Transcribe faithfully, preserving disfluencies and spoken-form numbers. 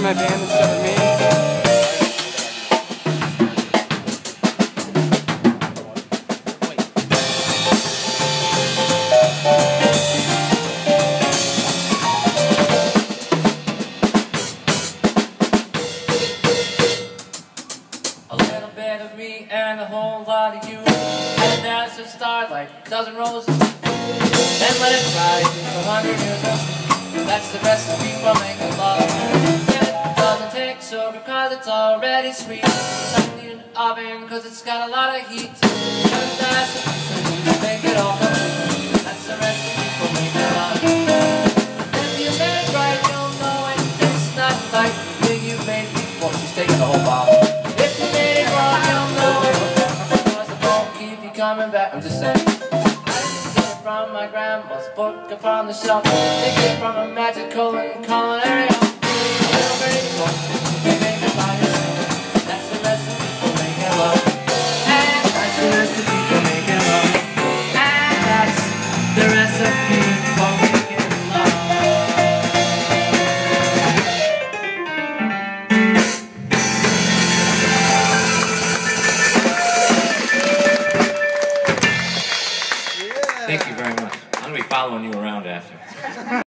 my band instead of me. A little bit of me and a whole lot of you. And that's a starlight, a dozen roses, and let it ride for a hundred years or so. That's the recipe for making love. It doesn't take sugar cause it's already sweet. Something in the oven cause it's got a lot of heat. And that's the reason you make it all complete. That's the recipe for making love. If you made it right, you'll know it. It's not like the thing you made before. She's taking the whole bottle. If you made it wrong, you'll know it. Because it won't keep you coming back. I'm just saying. From my grandma's book upon the shelf, take it from a magical and culinary home. A little birdie smoke, you make it by yourself. That's the recipe for making love.